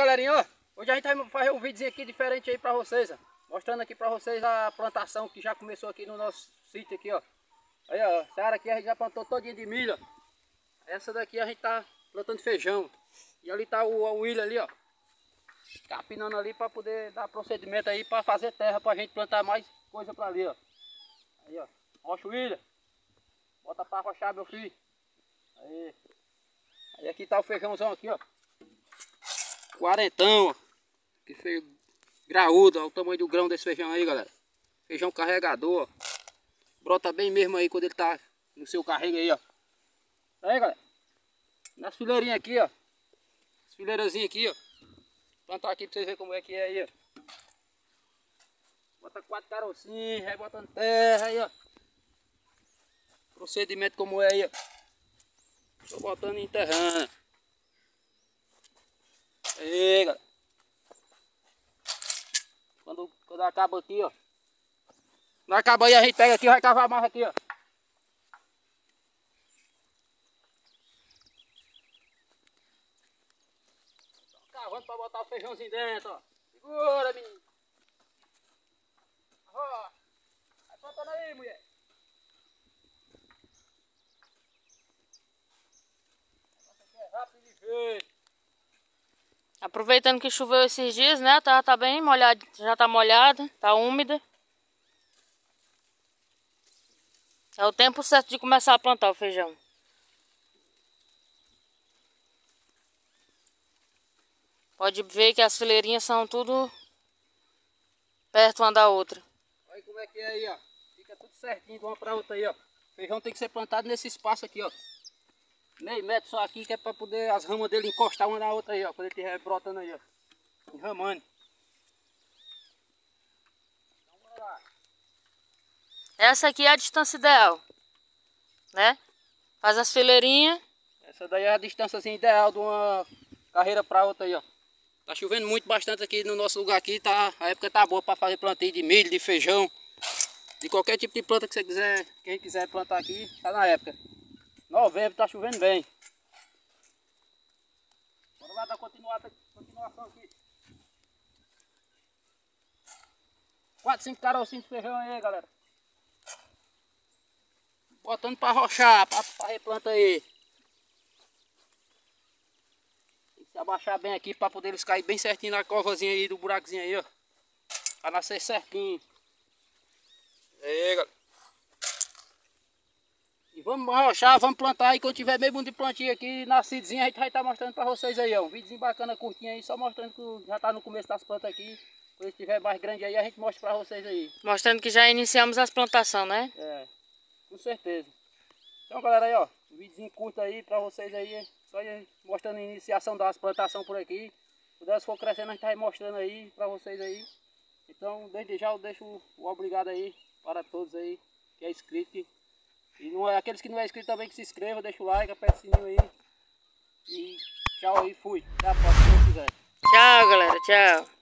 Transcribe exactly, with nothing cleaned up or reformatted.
galerinha, ó, hoje a gente vai fazer um vídeo aqui diferente aí pra vocês, ó, mostrando aqui pra vocês a plantação que já começou aqui no nosso sítio aqui, ó. Aí, ó, essa área aqui a gente já plantou todinha de milho, ó. Essa daqui a gente tá plantando feijão. E ali tá o, o William ali, ó, capinando ali pra poder dar procedimento aí pra fazer terra pra gente plantar mais coisa pra ali, ó. Aí, ó, rocha o William, bota pra rochar, meu filho. Aí, aí aqui tá o feijãozão aqui, ó. Quarentão, ó. Que feio graúdo, ó, o tamanho do grão desse feijão aí, galera. Feijão carregador, ó. Brota bem mesmo aí quando ele tá no seu carrego aí, ó. Aí, galera. Nas fileirinhas aqui, ó. As fileirazinhas aqui, ó. Plantar aqui pra vocês verem como é que é aí, ó. Bota quatro carocinhos, vai botando terra aí, ó. Procedimento como é aí, ó. Tô botando e enterrando. Aí, galera. Quando, quando acaba aqui, ó. Quando acaba aí, a gente pega aqui e vai cavar mais aqui, ó. Tô cavando pra botar o feijãozinho dentro, ó. Segura, menino. Ó. Vai plantando aí, mulher. É rápido de jeito. Aproveitando que choveu esses dias, né? Tá, tá bem molhado, já tá molhada, tá úmida. É o tempo certo de começar a plantar o feijão. Pode ver que as fileirinhas são tudo perto uma da outra. Olha como é que é aí, ó. Fica tudo certinho de uma pra outra aí, ó. O feijão tem que ser plantado nesse espaço aqui, ó. Meio metro só aqui, que é pra poder as ramas dele encostar uma na outra aí, ó. Quando ele estiver brotando aí, ó. Enramando. Então bora lá. Essa aqui é a distância ideal, né? Faz as fileirinhas. Essa daí é a distância assim, ideal de uma carreira pra outra aí, ó. Tá chovendo muito bastante aqui no nosso lugar aqui, tá? A época tá boa pra fazer plantio de milho, de feijão. De qualquer tipo de planta que você quiser, quem quiser plantar aqui, tá na época. Novembro tá chovendo bem. Bora lá dar continuação aqui. Quatro, cinco carocinhos de feijão aí, galera. Botando pra rochar, pra, pra replanta aí. Tem que se abaixar bem aqui pra poder eles cair bem certinho na covazinha aí, do buracozinho aí, ó. Pra nascer certinho. Aí, galera. E vamos arrochar, vamos plantar. E quando tiver meio de plantio aqui, nascidozinho, a gente vai estar mostrando pra vocês aí, ó. Um videozinho bacana, curtinho aí, só mostrando que já tá no começo das plantas aqui. Quando estiver mais grande aí, a gente mostra pra vocês aí. Mostrando que já iniciamos as plantações, né? É, com certeza. Então, galera, aí, ó. Um videozinho curto aí pra vocês aí. Só aí, mostrando a iniciação das plantações por aqui. Quando elas for crescendo, a gente vai mostrando aí pra vocês aí. Então, desde já eu deixo o obrigado aí para todos aí que é inscrito. E não é, aqueles que não é inscrito também que se inscrevam, deixa o like, aperta o sininho aí. E tchau aí, fui. Até a próxima, se quiser. Tchau, galera. Tchau.